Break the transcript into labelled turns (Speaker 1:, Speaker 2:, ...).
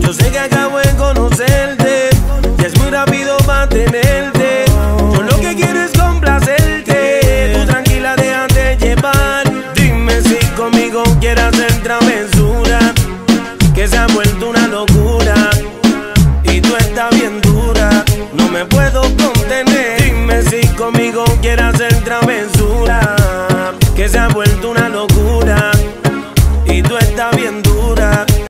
Speaker 1: Yo sé que acabo de conocerte y es muy rápido mantenerte. Yo lo que quiero es complacerte. Tú tranquila, déjate llevar. Dime si conmigo quieres hacer travesura, que se ha vuelto una locura y tú estás bien dura, no me puedo contener. Dime si conmigo quieres hacer travesura, que se ha vuelto una locura.